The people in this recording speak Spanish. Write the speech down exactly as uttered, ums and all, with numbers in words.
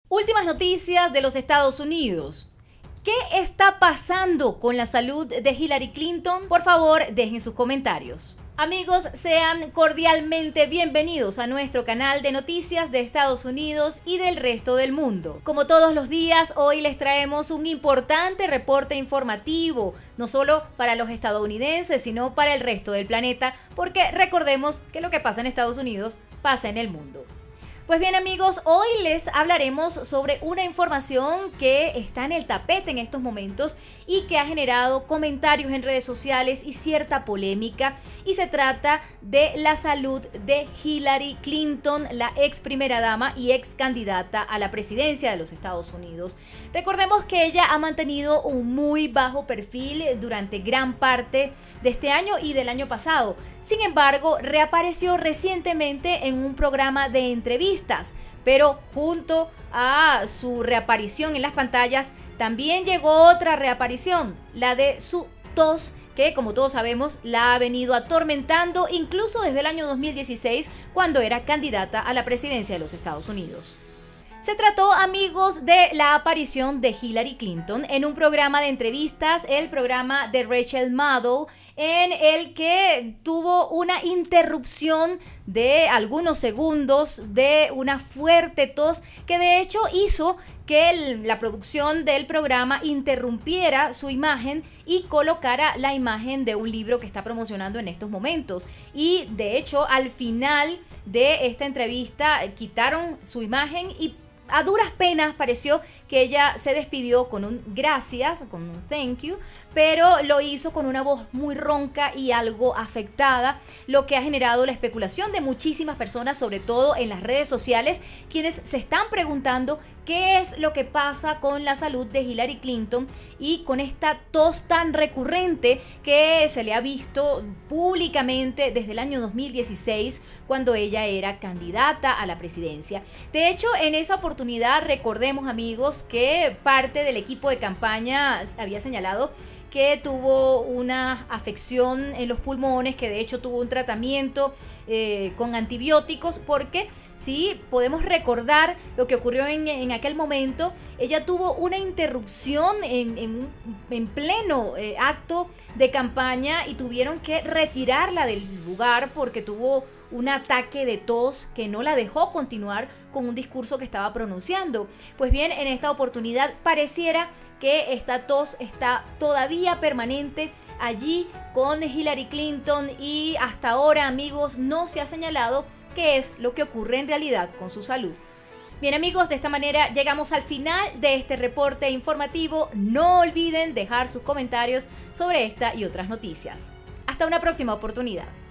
Últimas noticias de los Estados Unidos. ¿Qué está pasando con la salud de Hillary Clinton? Por favor, dejen sus comentarios. Amigos, sean cordialmente bienvenidos a nuestro canal de noticias de Estados Unidos y del resto del mundo. Como todos los días, hoy les traemos un importante reporte informativo, no solo para los estadounidenses, sino para el resto del planeta, porque recordemos que lo que pasa en Estados Unidos pasa en el mundo. Pues bien amigos, hoy les hablaremos sobre una información que está en el tapete en estos momentos y que ha generado comentarios en redes sociales y cierta polémica, y se trata de la salud de Hillary Clinton, la ex primera dama y ex candidata a la presidencia de los Estados Unidos. Recordemos que ella ha mantenido un muy bajo perfil durante gran parte de este año y del año pasado. Sin embargo, reapareció recientemente en un programa de entrevistas, pero junto a su reaparición en las pantallas también llegó otra reaparición, la de su tos, que como todos sabemos la ha venido atormentando incluso desde el año dos mil dieciséis, cuando era candidata a la presidencia de los Estados Unidos. Se trató, amigos, de la aparición de Hillary Clinton en un programa de entrevistas, el programa de Rachel Maddow, en el que tuvo una interrupción de algunos segundos de una fuerte tos que de hecho hizo que el, la producción del programa interrumpiera su imagen y colocara la imagen de un libro que está promocionando en estos momentos. Y de hecho, al final de esta entrevista quitaron su imagen y a duras penas pareció que ella se despidió con un gracias, con un thank you, pero lo hizo con una voz muy ronca y algo afectada, lo que ha generado la especulación de muchísimas personas, sobre todo en las redes sociales, quienes se están preguntando qué es lo que pasa con la salud de Hillary Clinton y con esta tos tan recurrente que se le ha visto públicamente desde el año dos mil dieciséis, cuando ella era candidata a la presidencia. De hecho, en esa oportunidad, recordemos amigos, que parte del equipo de campaña había señalado que tuvo una afección en los pulmones, que de hecho tuvo un tratamiento eh, con antibióticos, porque si podemos recordar lo que ocurrió en, en aquel momento, ella tuvo una interrupción en, en, en pleno eh, acto de campaña y tuvieron que retirarla del lugar porque tuvo un ataque de tos que no la dejó continuar con un discurso que estaba pronunciando. Pues bien, en esta oportunidad pareciera que esta tos está todavía permanente allí con Hillary Clinton y hasta ahora, amigos, no se ha señalado qué es lo que ocurre en realidad con su salud. Bien amigos, de esta manera llegamos al final de este reporte informativo. No olviden dejar sus comentarios sobre esta y otras noticias. Hasta una próxima oportunidad.